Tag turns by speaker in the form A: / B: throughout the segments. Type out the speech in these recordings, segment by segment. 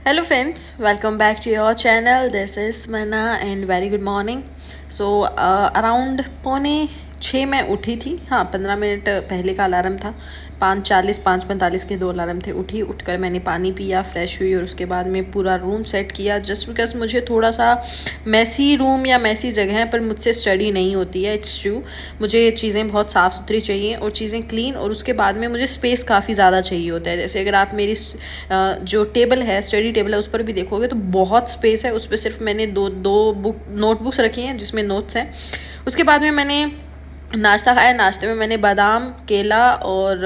A: Hello friends, welcome back to your channel. This is Mana and very good morning. So around 5:45 मैं उठी थी। हाँ, 15 minute पहले का अलार्म था। 5:40 5:45 के 2 अलार्म थे। उठकर मैंने पानी पिया, फ्रेश हुई और उसके बाद में पूरा रूम सेट किया। जस्ट बिकॉज मुझे थोड़ा सा मैसी रूम या मैसी जगह पर मुझसे स्टडी नहीं होती है, इट्स ट्रू। मुझे चीज़ें बहुत साफ़ सुथरी चाहिए और चीज़ें क्लीन, और उसके बाद में मुझे स्पेस काफ़ी ज़्यादा चाहिए होता है। जैसे अगर आप मेरी जो टेबल है, स्टडी टेबल है, उस पर भी देखोगे तो बहुत स्पेस है। उस पर सिर्फ मैंने दो नोटबुक्स रखी हैं जिसमें नोट्स हैं। उसके बाद में मैंने नाश्ता खाया। नाश्ते में मैंने बादाम, केला और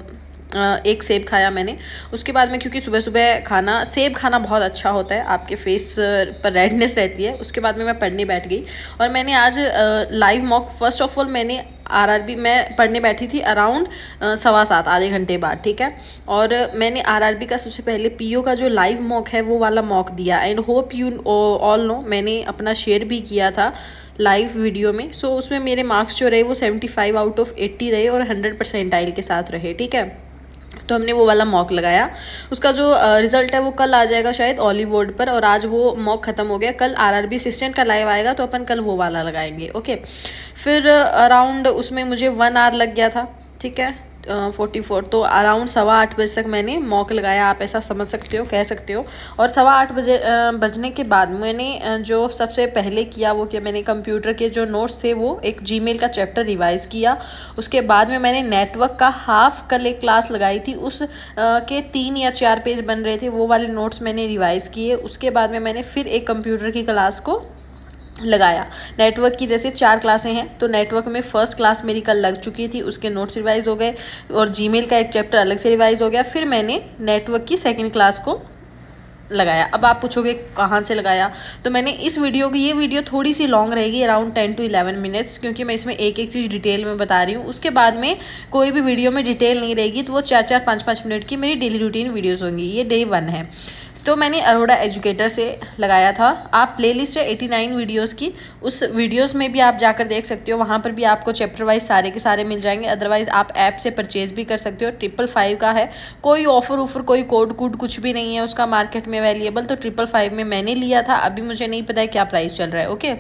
A: एक सेब खाया मैंने। उसके बाद में, क्योंकि सुबह सुबह सेब खाना बहुत अच्छा होता है, आपके फेस पर रेडनेस रहती है। उसके बाद में मैं पढ़ने बैठ गई और मैंने आज live mock, first of all मैंने आरआरबी में पढ़ने बैठी थी अराउंड 7:15 आधे घंटे बाद, ठीक है। और मैंने आरआरबी का सबसे पहले पीओ का जो लाइव मॉक है वो वाला मॉक दिया। And hope you all know, मैंने अपना शेयर भी किया था लाइव वीडियो में। सो उसमें मेरे मार्क्स जो रहे वो 75 आउट ऑफ 80 रहे और 100 परसेंटाइल के साथ रहे, ठीक है। तो हमने वो वाला मॉक लगाया। उसका जो रिजल्ट है वो कल आ जाएगा शायद ऑलिव बोर्ड पर, और आज वो मॉक ख़त्म हो गया। कल आरआरबी असिस्टेंट का लाइव आएगा तो अपन कल वो वाला लगाएंगे, ओके। फिर अराउंड उसमें मुझे 1 आवर लग गया था, ठीक है, 44। तो अराउंड 8:15 बजे तक मैंने मॉक लगाया, आप ऐसा समझ सकते हो, कह सकते हो। और 8:15 बजने के बाद मैंने जो सबसे पहले किया वो किया, मैंने कंप्यूटर के जो नोट्स थे वो एक जीमेल का चैप्टर रिवाइज़ किया। उसके बाद में मैंने नेटवर्क का हाफ कल एक क्लास लगाई थी, उस के 3 या 4 पेज बन रहे थे, वो वाले नोट्स मैंने रिवाइज़ किए। उसके बाद में मैंने फिर एक कंप्यूटर की क्लास को लगाया। नेटवर्क की जैसे 4 क्लासें हैं, तो नेटवर्क में फर्स्ट क्लास मेरी कल लग चुकी थी, उसके नोट्स रिवाइज हो गए और जीमेल का एक चैप्टर अलग से रिवाइज हो गया। फिर मैंने नेटवर्क की सेकंड क्लास को लगाया। अब आप पूछोगे कहाँ से लगाया, तो मैंने ये वीडियो थोड़ी सी लॉन्ग रहेगी, अराउंड 10 to 11 मिनट्स, क्योंकि मैं इसमें एक एक चीज़ डिटेल में बता रही हूँ। उसके बाद में कोई भी वीडियो में डिटेल नहीं रहेगी, तो वो 4-4 5-5 मिनट की मेरी डेली रूटीन वीडियोज़ होंगी। ये डे 1 है। तो मैंने अरोड़ा एजुकेटर से लगाया था। आप प्लेलिस्ट है 89 वीडियोस की, उस वीडियोस में भी आप जाकर देख सकते हो। वहाँ पर भी आपको चैप्टर वाइज सारे के सारे मिल जाएंगे। अदरवाइज आप ऐप से परचेज भी कर सकते हो। 555 का है, कोई ऑफर कोई कोड कुछ भी नहीं है उसका मार्केट में अवेलेबल। तो 555 में मैंने लिया था, अभी मुझे नहीं पता है क्या प्राइस चल रहा है, ओके।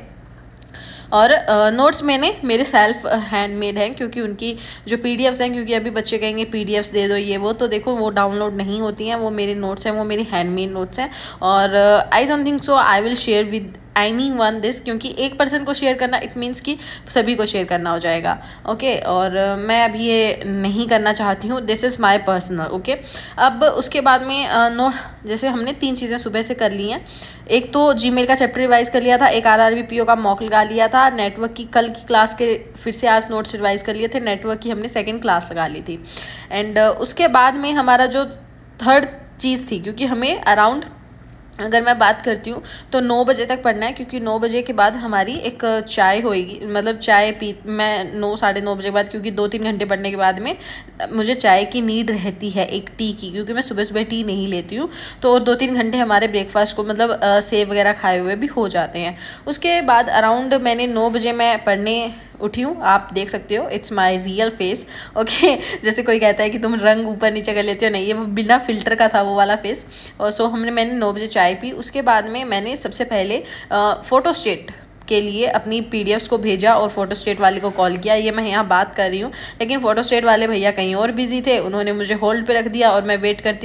A: और नोट्स मैंने मेरे सेल्फ हैंडमेड हैं, क्योंकि उनकी जो पीडीएफ्स हैं, क्योंकि अभी बच्चे कहेंगे पीडीएफ्स दे दो ये वो, तो देखो वो डाउनलोड नहीं होती हैं, वो मेरे नोट्स हैं, वो मेरी हैंडमेड नोट्स हैं। और I don't think so I will share with anyone this, क्योंकि एक पर्सन को शेयर करना इट मीन्स कि सभी को शेयर करना हो जाएगा, ओके। और मैं अभी ये नहीं करना चाहती हूँ, this is my personal, okay. अब उसके बाद में जैसे हमने 3 चीज़ें सुबह से कर ली हैं। एक तो जीमेल का चैप्टर रिवाइज कर लिया था, एक आरआरबी पीओ का मॉक लगा लिया था, नेटवर्क की कल की क्लास के फिर से आज नोट्स रिवाइज कर लिए थे, नेटवर्क की हमने सेकंड क्लास लगा ली थी। एंड उसके बाद में हमारा जो थर्ड चीज़ थी, क्योंकि हमें अराउंड, अगर मैं बात करती हूँ तो 9 बजे तक पढ़ना है, क्योंकि 9 बजे के बाद हमारी एक चाय होएगी, मतलब चाय मैं 9 साढ़े 9 बजे के बाद, क्योंकि 2-3 घंटे पढ़ने के बाद में मुझे चाय की नीड रहती है, एक टी की, क्योंकि मैं सुबह सुबह टी नहीं लेती हूँ। तो 2-3 घंटे हमारे ब्रेकफास्ट को, मतलब सेब वगैरह खाए हुए भी हो जाते हैं। उसके बाद अराउंड मैंने 9 बजे मैं पढ़ने उठी हूँ, आप देख सकते हो, it's my real face, okay. जैसे कोई कहता है कि तुम रंग ऊपर नीचे कर लेते हो, नहीं, ये वो बिना फिल्टर का था वो वाला फेस। और सो मैंने 9 बजे चाय पी। उसके बाद में मैंने सबसे पहले फोटोस्टेट के लिए अपनी पीडीएफ्स को भेजा और फोटोस्टेट वाले को कॉल किया। ये मैं यहाँ बात कर रही हूँ, लेकिन फोटोस्टेट वाले भैया कहीं और बिजी थे, उन्होंने मुझे होल्ड पे रख दिया और मैं वेट करती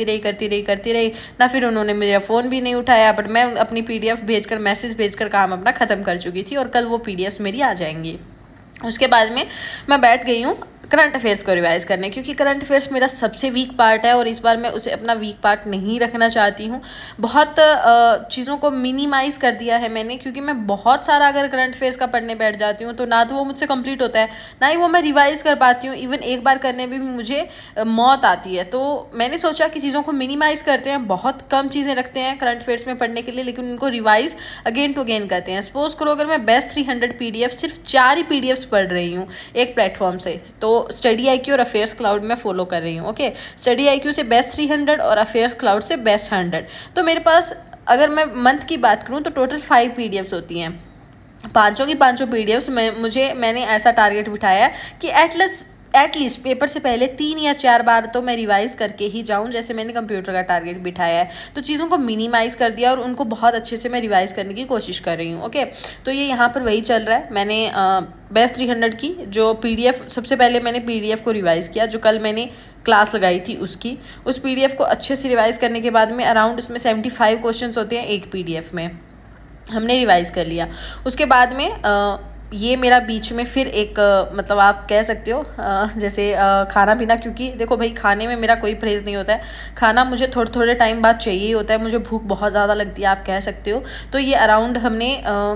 A: रही ना। फिर उन्होंने मेरा फ़ोन भी नहीं उठाया, बट मैं अपनी पीडीएफ भेजकर, मैसेज भेजकर काम अपना ख़त्म कर चुकी थी, और कल वो पीडीएफ्स मेरी आ जाएंगी। उसके बाद में मैं बैठ गई हूँ करंट अफेयर्स को रिवाइज करने, क्योंकि करंट अफेयर्स मेरा सबसे वीक पार्ट है और इस बार मैं उसे अपना वीक पार्ट नहीं रखना चाहती हूँ। बहुत चीज़ों को मिनिमाइज़ कर दिया है मैंने, क्योंकि मैं बहुत सारा अगर करंट अफेयर्स का पढ़ने बैठ जाती हूँ तो ना तो वो मुझसे कंप्लीट होता है, ना ही वो मैं रिवाइज़ कर पाती हूँ। इवन एक बार करने में भी मुझे मौत आती है। तो मैंने सोचा कि चीज़ों को मिनिमाइज़ करते हैं, बहुत कम चीज़ें रखते हैं करंट अफेयर्स में पढ़ने के लिए, लेकिन उनको रिवाइज अगेन टू अगेन करते हैं। सपोज करो अगर मैं बेस्ट 300 PDF सिर्फ 4 ही PDFs पढ़ रही हूँ एक प्लेटफॉर्म से, तो स्टडी IQ और अफेयर्स क्लाउड में फॉलो कर रही हूँ, ओके। स्टडी IQ से बेस्ट 300 और अफेयर्स क्लाउड से बेस्ट 100। तो मेरे पास, अगर मैं मंथ की बात करूँ तो टोटल 5 PDFs होती हैं। पाँचों की पाँचों PDFs मैंने ऐसा टारगेट बिठाया है कि एटलीस्ट पेपर से पहले 3 या 4 बार तो मैं रिवाइज करके ही जाऊं, जैसे मैंने कंप्यूटर का टारगेट बिठाया है। तो चीज़ों को मिनिमाइज कर दिया और उनको बहुत अच्छे से मैं रिवाइज करने की कोशिश कर रही हूँ। ओके, तो ये यहाँ पर वही चल रहा है। मैंने बेस्ट 300 की जो PDF, सबसे पहले मैंने PDF को रिवाइज़ किया, जो कल मैंने क्लास लगाई थी उसकी, उस PDF को अच्छे से रिवाइज़ करने के बाद में अराउंड उसमें 75 क्वेश्चन होते हैं एक PDF में, हमने रिवाइज़ कर लिया। उसके बाद में ये मेरा बीच में फिर एक मतलब आप कह सकते हो जैसे खाना पीना, क्योंकि देखो भाई खाने में मेरा कोई परहेज़ नहीं होता है, खाना मुझे थोड़े थोड़े टाइम बाद चाहिए ही होता है, मुझे भूख बहुत ज़्यादा लगती है आप कह सकते हो। तो ये अराउंड हमने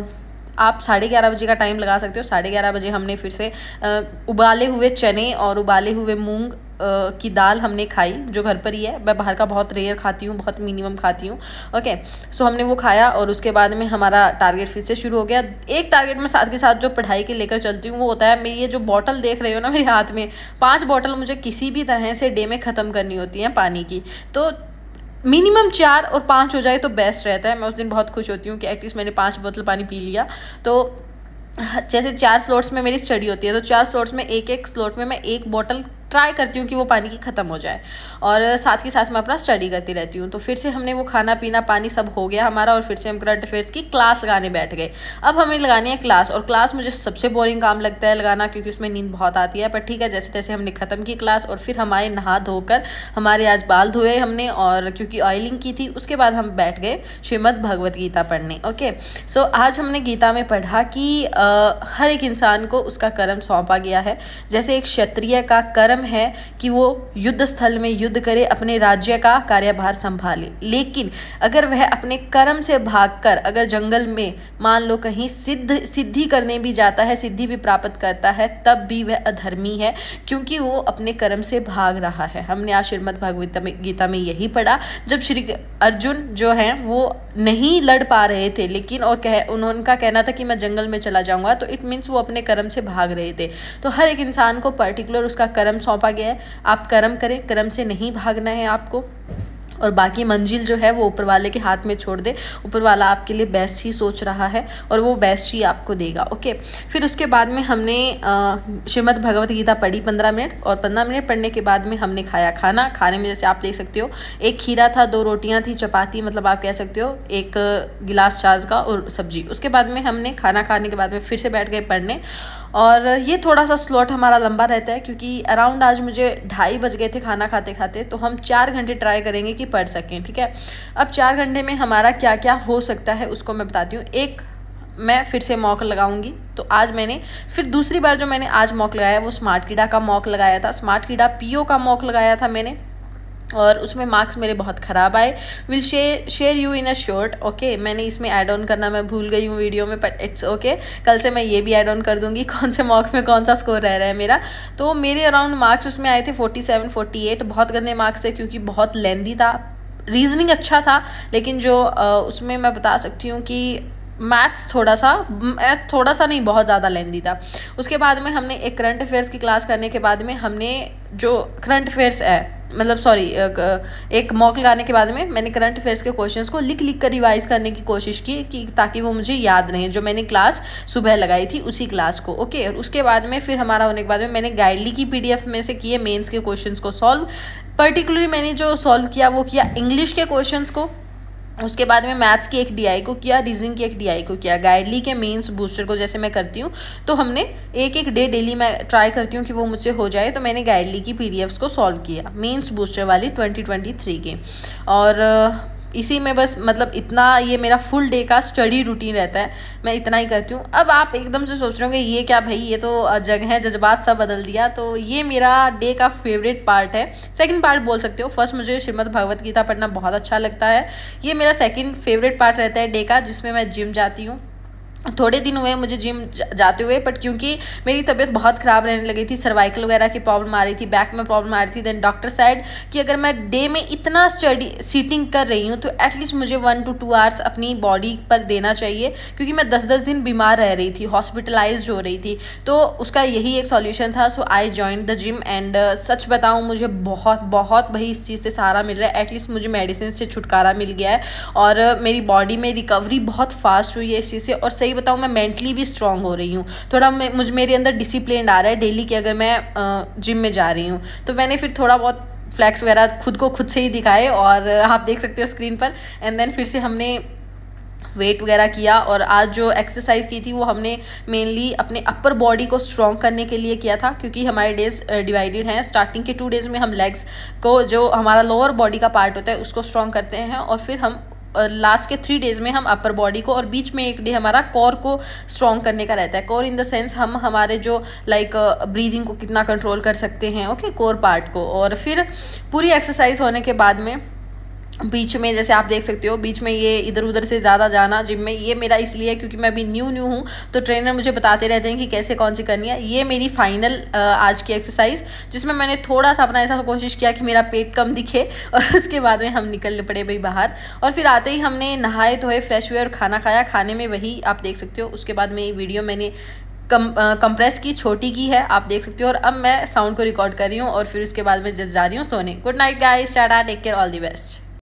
A: आप 11:30 बजे का टाइम लगा सकते हो। 11:30 बजे हमने फिर से उबाले हुए चने और उबाले हुए मूंग की दाल हमने खाई, जो घर पर ही है, मैं बाहर का बहुत रेयर खाती हूँ, बहुत मिनिमम खाती हूँ। ओके, सो हमने वो खाया और उसके बाद में हमारा टारगेट फिर से शुरू हो गया। एक टारगेट में साथ के साथ जो पढ़ाई के लेकर चलती हूँ वो होता है, मैं ये जो बॉटल देख रही हो ना मेरे हाथ में, 5 बॉटल मुझे किसी भी तरह से डे में ख़त्म करनी होती हैं पानी की। तो मिनिमम 4 और 5 हो जाए तो बेस्ट रहता है। मैं उस दिन बहुत खुश होती हूँ कि एटलीस्ट मैंने 5 बोतल पानी पी लिया। तो जैसे 4 स्लॉट्स में मेरी स्टडी होती है, तो 4 स्लॉट्स में एक स्लॉट में मैं 1 बॉटल ट्राई करती हूँ कि वो पानी की ख़त्म हो जाए, और साथ के साथ मैं अपना स्टडी करती रहती हूँ। तो फिर से हमने वो खाना पीना पानी सब हो गया हमारा, और फिर से हम करंट अफेयर्स की क्लास लगाने बैठ गए। अब हमें लगानी है क्लास, और क्लास मुझे सबसे बोरिंग काम लगता है लगाना, क्योंकि उसमें नींद बहुत आती है। पर ठीक है, जैसे तैसे हमने ख़त्म की क्लास, और फिर हमारे नहा धोकर हमारे आज बाल धोए हमने, और क्योंकि ऑयलिंग की थी, उसके बाद हम बैठ गए श्रीमद् भगवत गीता पढ़ने। ओके, सो आज हमने गीता में पढ़ा कि हर एक इंसान को उसका कर्म सौंपा गया है। जैसे एक क्षत्रिय का कर्म है कि वो युद्ध स्थल में युद्ध करे, अपने राज्य का कार्यभार संभाले, लेकिन अगर वह अपने कर्म से भागकर अगर जंगल में मान लो कहीं सिद्धि करने भी जाता है, सिद्धि भी प्राप्त करता है, तब भी वह अधर्मी है, क्योंकि वो अपने कर्म से भाग रहा है। हमने आज श्रीमद् भगवत गीता में यही पढ़ा, जब श्री अर्जुन जो हैं वो नहीं लड़ पा रहे थे, लेकिन उनका कहना था कि मैं जंगल में चला जाऊंगा, तो इट मीन्स वो अपने कर्म से भाग रहे थे। तो हर एक इंसान को पर्टिकुलर उसका कर्म सौंपा गया है, आप कर्म करें, कर्म से नहीं भागना है आपको, और बाकी मंजिल जो है वो ऊपर वाले के हाथ में छोड़ दे। ऊपर वाला आपके लिए बेस्ट ही सोच रहा है और वो बेस्ट ही आपको देगा। ओके, फिर उसके बाद में हमने श्रीमद् भगवत गीता पढ़ी 15 मिनट, और 15 मिनट पढ़ने के बाद में हमने खाया खाना। खाने में जैसे आप ले सकते हो, एक खीरा था, 2 रोटियां थी, चपाती, मतलब आप कह सकते हो 1 गिलास छाछ का, और सब्जी। उसके बाद में हमने खाना खाने के बाद में फिर से बैठ गए पढ़ने, और ये थोड़ा सा स्लॉट हमारा लंबा रहता है, क्योंकि अराउंड आज मुझे 2:30 बज गए थे खाना खाते खाते। तो हम 4 घंटे ट्राई करेंगे कि पढ़ सकें, ठीक है। अब 4 घंटे में हमारा क्या क्या हो सकता है उसको मैं बताती हूँ। एक, मैं फिर से मॉक लगाऊंगी। तो आज मैंने फिर दूसरी बार जो मैंने आज मॉक लगाया वो स्मार्ट कीड़ा का मॉक लगाया था, स्मार्ट कीड़ा PO का मॉक लगाया था मैंने, और उसमें मार्क्स मेरे बहुत ख़राब आए। Will share you in a short. Okay, मैंने इसमें ऐड ऑन करना मैं भूल गई हूँ वीडियो में, बट इट्स ओके, कल से मैं ये भी ऐड ऑन कर दूँगी कौन से मॉक में कौन सा स्कोर रह रहा है मेरा। तो मेरे अराउंड मार्क्स उसमें आए थे 47, 48, बहुत गंदे मार्क्स थे, क्योंकि बहुत लेंदी था। रीजनिंग अच्छा था, लेकिन जो उसमें मैं बता सकती हूँ कि मैथ्स थोड़ा सा नहीं, बहुत ज़्यादा लेंदी था। उसके बाद में हमने एक करंट अफेयर्स की क्लास करने के बाद में हमने जो करंट अफेयर्स है, मतलब सॉरी, एक मॉक लगाने के बाद में मैंने करंट अफेयर्स के क्वेश्चंस को लिख कर रिवाइज करने की कोशिश की कि ताकि वो मुझे याद रहे, जो मैंने क्लास सुबह लगाई थी उसी क्लास को। ओके, और उसके बाद में फिर हमारा होने के बाद में मैंने गाइडली की PDF में से किए मेंस के क्वेश्चंस को सॉल्व। पर्टिकुलरली मैंने जो सॉल्व किया वो किया इंग्लिश के क्वेश्चंस को, उसके बाद में मैथ्स की एक DI को किया, रीजनिंग की एक DI को किया, गाइडली के मेंस बूस्टर को जैसे मैं करती हूँ, तो हमने एक डे डेली मैं ट्राई करती हूँ कि वो मुझसे हो जाए। तो मैंने गाइडली की PDFs को सॉल्व किया, मेंस बूस्टर वाली 2023 की, और इसी में बस मतलब इतना ये मेरा फुल डे का स्टडी रूटीन रहता है, मैं इतना ही करती हूँ। अब आप एकदम से सोच रहे होंगे ये क्या भाई, ये तो जगह जज्बात सब बदल दिया। तो ये मेरा डे का फेवरेट पार्ट है, सेकंड पार्ट बोल सकते हो। फर्स्ट मुझे श्रीमद् भगवत गीता पढ़ना बहुत अच्छा लगता है, ये मेरा सेकंड फेवरेट पार्ट रहता है डे का, जिसमें मैं जिम जाती हूँ। थोड़े दिन हुए मुझे जिम जाते हुए, बट क्योंकि मेरी तबीयत बहुत ख़राब रहने लगी थी, सर्वाइकल वगैरह की प्रॉब्लम आ रही थी, बैक में प्रॉब्लम आ रही थी, देन डॉक्टर साइड कि अगर मैं डे में इतना सीटिंग कर रही हूँ तो एटलीस्ट मुझे 1 to 2 आवर्स अपनी बॉडी पर देना चाहिए, क्योंकि मैं 10-10 दिन बीमार रह रही थी, हॉस्पिटलाइज हो रही थी। तो उसका यही एक सॉल्यूशन था। So I join the gym, and सच बताऊँ मुझे बहुत भाई इस चीज़ से सहारा मिल रहा है। एटलीस्ट मुझे मेडिसिन से छुटकारा मिल गया है, और मेरी बॉडी में रिकवरी बहुत फास्ट हुई है इस चीज़ से। और सही सही बताऊँ मैं मेंटली भी स्ट्रांग हो रही हूँ, थोड़ा मेरे अंदर डिसिप्लिन आ रहा है डेली कि अगर मैं जिम में जा रही हूँ। तो मैंने फिर थोड़ा बहुत फ्लैक्स वगैरह खुद को खुद से ही दिखाए और आप देख सकते हो स्क्रीन पर। एंड देन फिर से हमने वेट वगैरह किया और आज जो एक्सरसाइज की थी वो हमने मेनली अपने अपर बॉडी को स्ट्रॉन्ग करने के लिए किया था, क्योंकि हमारे डेज डिवाइडेड हैं। स्टार्टिंग के 2 डेज़ में हम लेग्स को, जो हमारा लोअर बॉडी का पार्ट होता है, उसको स्ट्रॉन्ग करते हैं और फिर हम लास्ट के 3 डेज़ में हम अपर बॉडी को, और बीच में 1 डे हमारा कोर को स्ट्रॉन्ग करने का रहता है। कोर इन द सेंस हम हमारे जो ब्रीदिंग को कितना कंट्रोल कर सकते हैं, ओके, कोर पार्ट को। और फिर पूरी एक्सरसाइज होने के बाद में बीच में, जैसे आप देख सकते हो, बीच में ये इधर उधर से ज़्यादा जाना जिम में, ये मेरा इसलिए क्योंकि मैं अभी न्यू हूँ, तो ट्रेनर मुझे बताते रहते हैं कि कैसे कौन सी करनी है। ये मेरी फाइनल आज की एक्सरसाइज, जिसमें मैंने थोड़ा सा अपना ऐसा कोशिश किया कि मेरा पेट कम दिखे, और उसके बाद में हम निकल पड़े भाई बाहर। और फिर आते ही हमने नहाए धोए, फ्रेश हुए और खाना खाया। खाने में वही आप देख सकते हो। उसके बाद में ये वीडियो मैंने कंप्रेस की, छोटी की है, आप देख सकते हो। और अब मैं साउंड को रिकॉर्ड कर रही हूँ और फिर उसके बाद में जस्ट जा रही हूँ सोने। Good night guys, tata, take care, all the best.